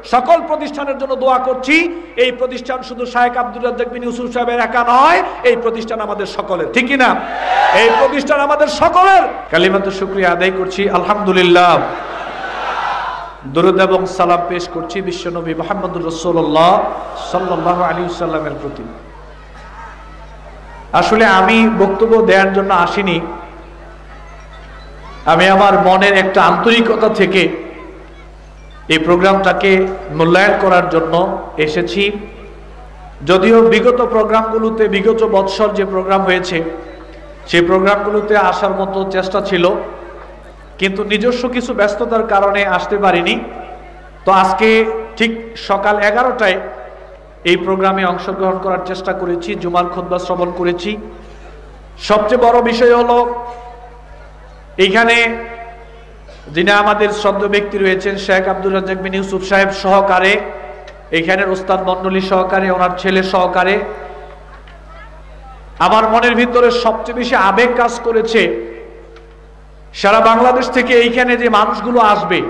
সকল প্রতিষ্ঠানের জন্য দোয়া করছি। এই প্রতিষ্ঠান শুধু শায়েখ আব্দুর রাজ্জাক বিন ইউসুফ সাহেবের একা নয়, এই প্রতিষ্ঠান আমাদের সকলের, ঠিক কিনা? এই প্রতিষ্ঠান আমাদের সকলের। কালিমাতুশ শুকরিয়া আদায় করছি, আলহামদুলিল্লাহ। দরুদ এবং সালাম পেশ করছি বিশ্বনবী মুহাম্মদুর রাসূলুল্লাহ সাল্লাল্লাহু আলাইহি ওয়াসাল্লামের প্রতি। আসলে আমি বক্তব্য দেওয়ার জন্য আসিনি, আমি আমার মনের একটা আন্তরিকতা থেকে এই প্রোগ্রামটাকে মূল্যায়ন করার জন্য এসেছি। যদিও বিগত প্রোগ্রামগুলোতে, বিগত বৎসর যে প্রোগ্রাম হয়েছে সেই প্রোগ্রামগুলোতে আসার মতো চেষ্টা ছিল, কিন্তু নিজস্ব কিছু ব্যস্ততার কারণে আসতে পারিনি। তো আজকে ঠিক সকাল 11টায় এই প্রোগ্রামে অংশগ্রহণ করার চেষ্টা করেছি, জুমার খুতবা শ্রবণ করেছি। সবচেয়ে বড় বিষয় হলো এইখানে যিনি আমাদের শ্রদ্ধেয় ব্যক্তি রয়েছেন শেখ আব্দুর রাজ্জাক বিন ইউসুফ সাহেব সহকারে, এখানের ওস্তাদ মণ্ডলী সহকারে, ওনার ছেলে সহকারে, আমার মনের ভিতরে সবচেয়ে বেশি আবেগ কাজ করেছে সারা বাংলাদেশ থেকে এইখানে যে মানুষগুলো আসবে,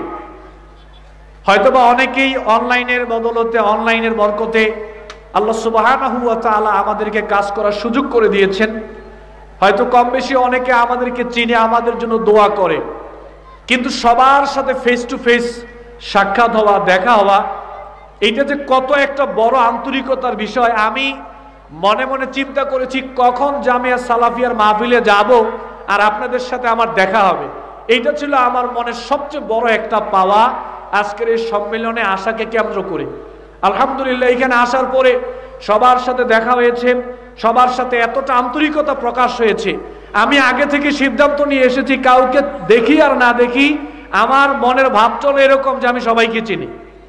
হয়তোবা অনেকেই অনলাইনের বদলতে, অনলাইনের বরকতে আল্লাহ সুবহানাহু ওয়া তাআলা আমাদেরকে কাজ করার সুযোগ করে দিয়েছেন। হয়তো কম বেশি অনেকে আমাদেরকে চিনে, আমাদের জন্য দোয়া করে, কিন্তু সবার সাথে ফেস টু ফেস সাক্ষাৎ হওয়া, দেখা হওয়া, এটা যে কত একটা বড় আন্তরিকতার বিষয়। আমি মনে মনে চিন্তা করেছি কখন জামিয়া সালাফিয়ার মাহফিলে যাব আর আপনাদের সাথে আমার দেখা হবে। এইটা ছিল আমার মনের সবচেয়ে বড় একটা পাওয়া আজকের এই সম্মেলনে আসাকে কেন্দ্র করে। আলহামদুলিল্লাহ, এখানে আসার পরে সবার সাথে দেখা হয়েছে, সবার সাথে এতটা আন্তরিকতা প্রকাশ হয়েছে। আমি আগে থেকে সিদ্ধান্ত নিয়ে এসেছি, কাউকে দেখি আর না দেখি আমার মনের ভাব চলে এরকম যে আমি সবাইকে চিনি।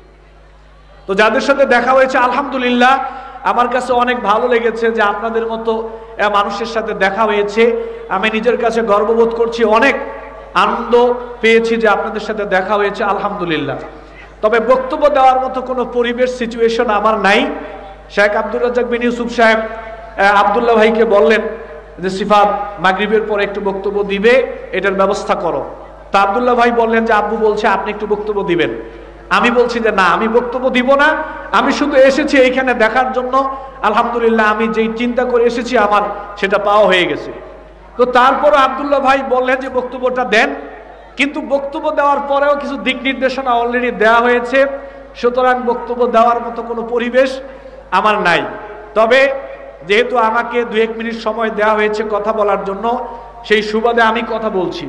তো যাদের সাথে দেখা হয়েছে আলহামদুলিল্লাহ, আমার কাছে অনেক ভালো লেগেছে যে আপনাদের মতো মানুষের সাথে দেখা হয়েছে। আমি নিজের কাছে গর্ববোধ করছি, অনেক আনন্দ পেয়েছি যে আপনাদের সাথে দেখা হয়েছে আলহামদুলিল্লাহ। তবে বক্তব্য দেওয়ার মতো কোনো পরিবেশ, সিচুয়েশন আমার নাই। শেখ আব্দুর রাজ্জাক বিন ইউসুফ সাহেব আব্দুল্লাহ ভাইকে বললেন যে সিফাত মাগরিবের পরে একটু বক্তব্য দিবে, এটার ব্যবস্থা করো। তা আব্দুল্লাহ ভাই বললেন যে আব্বু বলছে আপনি একটু বক্তব্য দিবেন। আমি বলছি যে না, আমি বক্তব্য দিব না, আমি শুধু এসেছি এইখানে দেখার জন্য। আলহামদুলিল্লাহ, আমি যেই চিন্তা করে এসেছি আমার সেটা পাওয়া হয়ে গেছে। তো তারপর আব্দুল্লাহ ভাই বললেন যে বক্তব্যটা দেন, কিন্তু বক্তব্য দেওয়ার পরেও কিছু দিক নির্দেশনা অলরেডি দেওয়া হয়েছে, সুতরাং বক্তব্য দেওয়ার মতো কোনো পরিবেশ আমার নাই। তবে যেহেতু আমাকে 2-1 মিনিট সময় দেওয়া হয়েছে কথা বলার জন্য, সেই সুবাদে আমি কথা বলছি।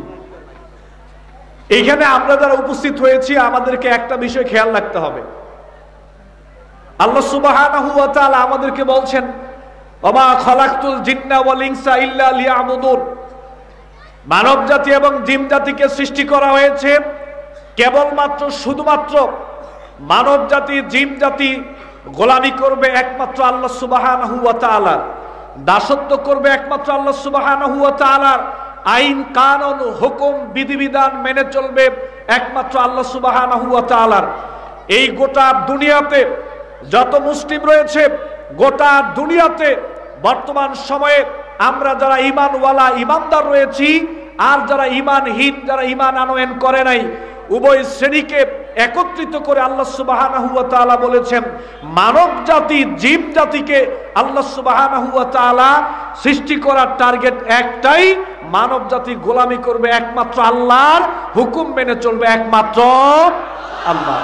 এইখানে আমরা যারা উপস্থিত হয়েছি আমাদেরকে একটা বিষয় খেয়াল রাখতে হবে। আল্লাহ সুবহানাহু ওয়া তাআলা আমাদেরকে বলছেন, ওমা খালাকতুল জিন্না ওয়াল ইনসা ইল্লা লিয়াবুদুন, মানব জাতি এবং জিন জাতিকে সৃষ্টি করা হয়েছে কেবলমাত্র, শুধুমাত্র মানব জাতি, জিন জাতি গোলামি করবে একমাত্র আল্লাহ সুবহানাহু ওয়া তাআলার, দাসত্ব করবে একমাত্র আল্লাহ সুবহানাহু ওয়া তাআলার, আইন কানুন হুকুম বিধিবিধান মেনে চলবে একমাত্র আল্লাহ সুবহানাহু ওয়া তাআলার। এই গোটা দুনিয়াতে যত মুসলিম রয়েছে, গোটা দুনিয়াতে বর্তমান সময়ে আমরা যারা ঈমানওয়ালা, ঈমানদার রয়েছি, আর যারা ঈমানহীন, যারা ঈমান আনয়ন করে নাই, উভয় শ্রেণীকে একত্রিত করে আল্লাহ সুবহানাহু ওয়া তাআলা বলেছেন মানব জাতি, জীব জাতিকে আল্লাহ সুবহানাহু ওয়া তাআলা সৃষ্টি করার টার্গেট একটাই, মানব জাতি গোলামি করবে একমাত্র আল্লাহর, হুকুম মেনে চলবে একমাত্র আল্লাহ।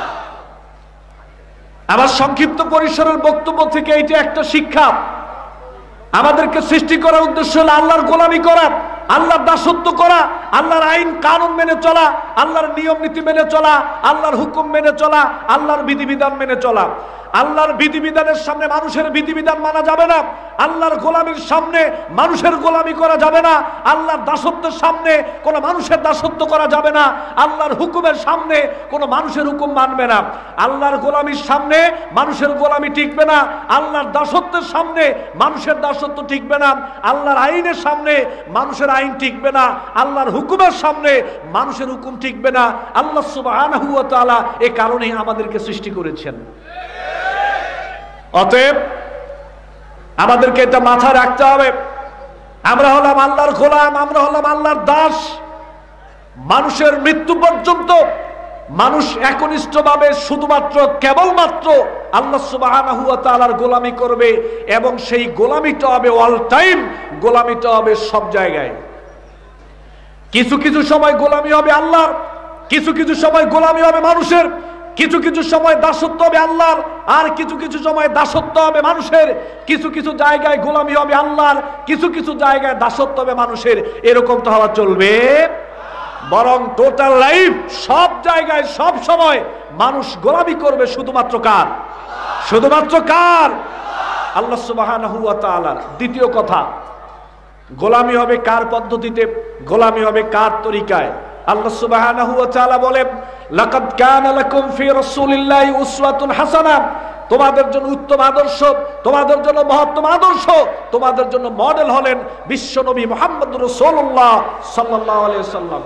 আমার সংক্ষিপ্ত পরিসরের বক্তব্য থেকে এইটা একটা শিক্ষা। আমাদেরকে সৃষ্টি করার উদ্দেশ্য হলো আল্লাহর গোলামি করা, আল্লাহর দাসত্ব করা, আল্লাহর আইন কানুন মেনে চলা, আল্লাহর নিয়ম নীতি মেনে চলা, আল্লাহর হুকুম মেনে চলা, আল্লাহর বিধিবিধান মেনে চলা। আল্লাহর বিধিবিধানের সামনে মানুষের বিধিবিধান মানা যাবে না, আল্লাহর গোলামির সামনে মানুষের গোলামি করা যাবে না, আল্লাহর দাসত্বের সামনে কোনো মানুষের দাসত্ব করা যাবে না, আল্লাহর হুকুমের সামনে কোনো মানুষের হুকুম মানবে না, আল্লাহর গোলামির সামনে মানুষের গোলামি টিকবে না, আল্লাহর দাসত্বের সামনে মানুষের দাসত্ব টিকবে না, আল্লাহর আইনের সামনে মানুষের আইন টিকবে না, আল্লাহর হুকুমের সামনে মানুষের হুকুম টিকবে না। আল্লাহ সুবহানাহু ওয়া তাআলা এই কারণেই আমাদেরকে সৃষ্টি করেছেন। অতএব আমাদেরকে এটা মাথায় রাখতে হবে, আমরা হলাম আল্লাহর গোলাম, আমরা হলাম আল্লাহর দাস। মানুষের মৃত্যু পর্যন্ত মানুষ একনিষ্ঠভাবে শুধুমাত্র কেবলমাত্র আল্লাহ সুবহানাহু ওয়া তাআলার গোলামি করবে, এবং সেই গোলামিটা হবে অল টাইম, গোলামিটা হবে সব জায়গায়। কিছু কিছু সময় গোলামি হবে আল্লাহর, কিছু কিছু সময় গোলামি হবে মানুষের, কিছু কিছু সময় দাসত্ব হবে আল্লাহর, আর কিছু কিছু সময় দাসত্ব হবে মানুষের। কিছু কিছু জায়গায় গোলামি হবে আল্লাহর, কিছু কিছু জায়গায় দাসত্ব হবে মানুষের। এরকম তো হওয়া চলবে, বরং টোটাল লাইফ সব জায়গায় সব সময় মানুষ গোলামি করবে শুধুমাত্র কার? শুধুমাত্র কার? আল্লাহ সুবহানাহু ওয়া তাআলার। দ্বিতীয় কথা, গোলামি হবে কার পদ্ধতিতে? গোলামি হবে কার তরিকায়? আল্লাহ সুবহানাহু ওয়া তাআলা বলেন, লাকাদ কানা লাকুম ফি রাসূলিল্লাহি উসওয়াতুন হাসানাহ, তোমাদের জন্য উত্তম আদর্শ, তোমাদের জন্য মহত্তম আদর্শ, তোমাদের জন্য মডেল হলেন বিশ্বনবী মুহাম্মদুর রাসূলুল্লাহ সাল্লাল্লাহু আলাইহি ওয়াসাল্লাম।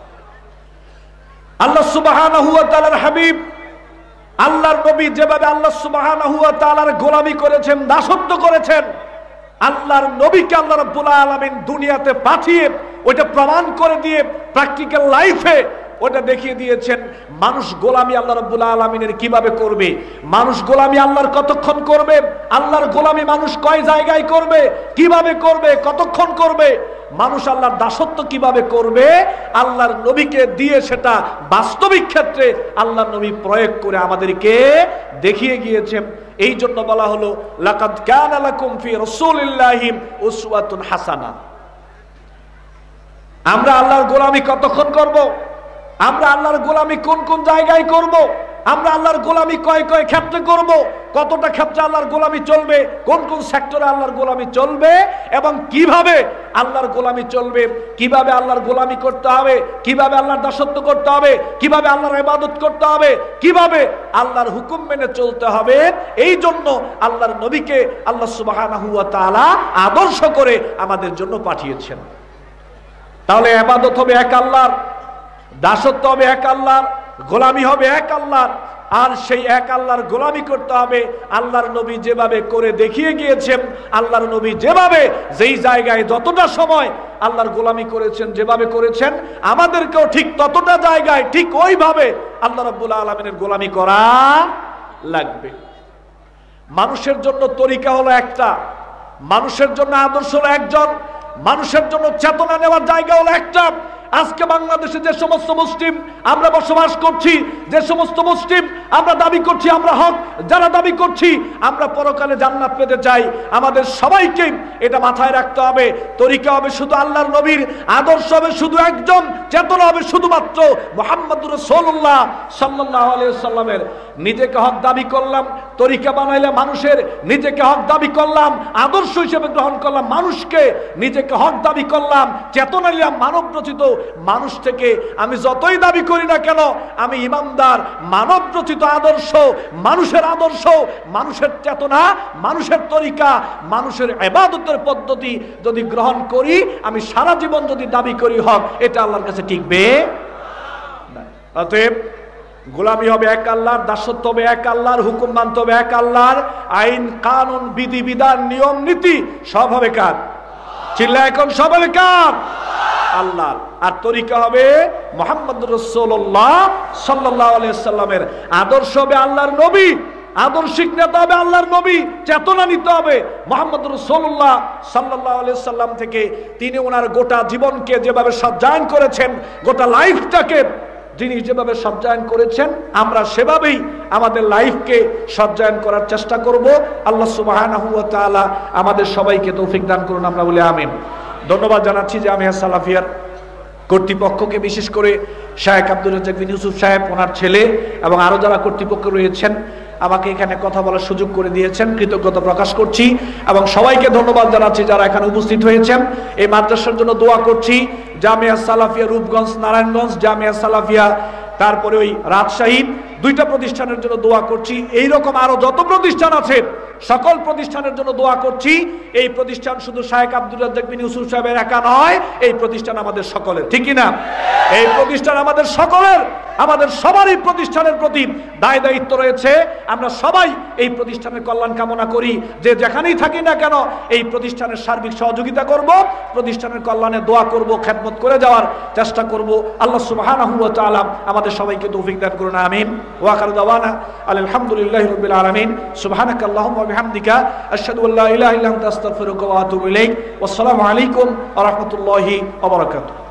আল্লাহ সুবহানাহু ওয়া তাআলার হাবিব আল্লাহর নবী যেভাবে আল্লাহ সুবহানাহু ওয়া তাআলার গোলামি করেছেন, দাসত্ব করেছেন, আল্লাহর নবীকে আল্লাহ রাব্বুল আলামিন দুনিয়াতে পাঠিয়ে ওইটা প্রমাণ করে দিয়ে প্র্যাকটিক্যাল লাইফে ওটা দেখিয়ে দিয়েছেন মানুষ গোলামি আল্লাহ রাব্বুল আলামিনের কিভাবে করবে, মানুষ গোলামি আল্লাহর কতক্ষণ করবে, আল্লাহর গোলামি মানুষ কয় জায়গায় করবে, কিভাবে করবে, কতক্ষণ করবে, মানুষ আল্লাহর দাসত্ব কিভাবে করবে, আল্লাহর নবীকে দিয়ে সেটা বাস্তবিক ক্ষেত্রে আল্লাহর নবী প্রয়োগ করে আমাদেরকে দেখিয়ে গিয়েছেন। এই জন্য বলা হলো লাকাদ কানা লাকুম ফি রাসূলিল্লাহি উসওয়াতুন হাসানাহ। আমরা আল্লাহর গোলামি কতক্ষণ করব, আমরা আল্লাহর গোলামি কোন কোন জায়গায় করব, আমরা আল্লাহর গোলামি কয় কয় ক্ষেত্রে করব, কতটা ক্ষেত্রে আল্লাহর গোলামি চলবে, কোন কোন সেক্টরে আল্লাহর গোলামি চলবে, এবং কিভাবে আল্লাহর গোলামি চলবে, কিভাবে আল্লাহর গোলামি করতে হবে, কিভাবে আল্লাহর দাসত্ব করতে হবে, কিভাবে আল্লাহর ইবাদত করতে হবে, কিভাবে আল্লাহর হুকুম মেনে চলতে হবে। এই জন্য আল্লাহর নবীকে আল্লাহ সুবহানাহু ওয়া তাআলা আদর্শ করে আমাদের জন্য পাঠিয়েছেন। তাহলে ইবাদত হবে এক আল্লাহর, দাসত্ব হবে এক আল্লাহর, গোলামি হবে এক আল্লাহর, আর সেই এক আল্লাহর গোলামি করতে হবে আল্লাহর নবী যেভাবে করে দেখিয়ে গিয়েছেন। আল্লাহর নবী যেভাবে যেই জায়গায় যতটা সময় আল্লাহর গোলামি করেছেন, যেভাবে করেছেন, আমাদেরকেও ঠিক ততটা জায়গায় ঠিক ওইভাবে আল্লাহ রাব্বুল আলামিনের গোলামি করা লাগবে। মানুষের জন্য তরিকা হলো একটা, মানুষের জন্য আদর্শ হলো একজন, মানুষের জন্য চেতনা নেওয়ার জায়গা হলো একটা। আজকে বাংলাদেশে যে সমস্ত মুসলিম আমরা বসবাস করছি, যে সমস্ত মুসলিম আমরা দাবি করছি আমরা হক, যারা দাবি করছি আমরা পরকালে জান্নাত পেতে চাই, আমাদের সবাইকে এটা মাথায় রাখতে হবে। তরিকা হবে শুধু আল্লাহর নবীর, আদর্শ হবে শুধু একজন, চেতনা হবে শুধুমাত্র মুহাম্মদুর রাসূলুল্লাহ সাল্লাল্লাহু আলাইহি ওয়াসাল্লামের। নিজেকে হক দাবি করলাম, তরিকা বানাইলে মানুষের, নিজেকে হক দাবি করলাম, আদর্শ হিসেবে গ্রহণ করলাম মানুষকে, নিজেকে হক দাবি করলাম, চেতনা নিলাম মানব রচিত মানুষ থেকে। আমি যতই দাবি করি না কেন আমি ইমানদার, মানব রচিত আদর্শ, মানুষের আদর্শ, মানুষের চেতনা, মানুষের তরিকা, মানুষের ইবাদতের পদ্ধতি যদি গ্রহণ করি, আমি সারা জীবন যদি দাবি করি হক, এটা আল্লাহর কাছে টিকবে না। অতএব গোলামি হবে এক আল্লাহর, দাসত্ব হবে এক আল্লাহর, হুকুম মানতে হবে এক আল্লাহর, আইন কানুন বিধি বিধান নিয়ম নীতি সব হবে কার? চিল্লা এখন সব হবে কার? আল্লাহর। আর তরিকা হবে মুহাম্মদুর রাসূলুল্লাহ সাল্লাল্লাহু আলাইহি ওয়াসাল্লামের, আদর্শ হবে আল্লাহর নবী, আদর্শিক নেতা হবে আল্লাহর নবী, চেতনা নিতে হবে মুহাম্মদুর রাসূলুল্লাহ সাল্লাল্লাহু আলাইহি ওয়াসাল্লাম থেকে। তিনি ওনার গোটা জীবনকে যেভাবে সজ্জায়ন করেছেন, গোটা লাইফটাকে যিনি যেভাবে সজ্জায়ন করেছেন, আমরা সেভাবেই আমাদের লাইফকে সজ্জায়ন করার চেষ্টা করব। আল্লাহ সুবহানাহু ওয়া তাআলা আমাদের সবাইকে তৌফিক দান করুন, আমরা বলি আমিন। ধন্যবাদ জানাচ্ছি জামিয়া সালাফিয়ার কর্তৃপক্ষকে, বিশেষ করে শায়েখ আব্দুর রাজ্জাক বিন ইউসুফ সাহেব, ওনার ছেলে এবং আরো যারা কর্তৃপক্ষ রয়েছেন আমাকে এখানে কথা বলার সুযোগ করে দিয়েছেন, কৃতজ্ঞতা প্রকাশ করছি। এবং সবাইকে ধন্যবাদ জানাচ্ছি যারা এখানে উপস্থিত হয়েছেন। এই মাদ্রাসার জন্য দোয়া করছি, জামিয়া সালাফিয়া রূপগঞ্জ, নারায়ণগঞ্জ, জামিয়া সালাফিয়া, তারপরে ওই রাজশাহী, দুইটা প্রতিষ্ঠানের জন্য দোয়া করছি। এইরকম আরো যত প্রতিষ্ঠান আছে সকল প্রতিষ্ঠানের জন্য দোয়া করছি। এই প্রতিষ্ঠান শুধু শায়েখ আব্দুর রাজ্জাক বিন ইউসুফ সাহেবের একা নয়, এই প্রতিষ্ঠান আমাদের সকলের, ঠিক কিনা? এই প্রতিষ্ঠান আমাদের সকলের। আমাদের সবারই প্রতিষ্ঠানের প্রতি দায় দায়িত্ব রয়েছে। আমরা সবাই এই প্রতিষ্ঠানের কল্যাণ কামনা করি, যে যেখানেই থাকি না কেন এই প্রতিষ্ঠানের সার্বিক সহযোগিতা করব, প্রতিষ্ঠানের কল্যাণে দোয়া করব, খেদমত করে যাওয়ার চেষ্টা করব। আল্লাহ সুবহানাহু ওয়া তাআলা আমাদের সবাইকে তৌফিক দান করুন, আমিন। ওয়া আখিরু দাওয়ানা আলহামদুলিল্লাহি রাব্বিল আলামিন। সুবহানাকাল্লাহুম্মা ওয়া বিহামদিকা আশহাদু আল্লা ইলাহা ইল্লা আনতা আস্তাগফিরুকা ওয়া আতুবু ইলাইক। ওয়াসসালামু আলাইকুম ওয়া রাহমাতুল্লাহি ওয়া বারাকাতুহু।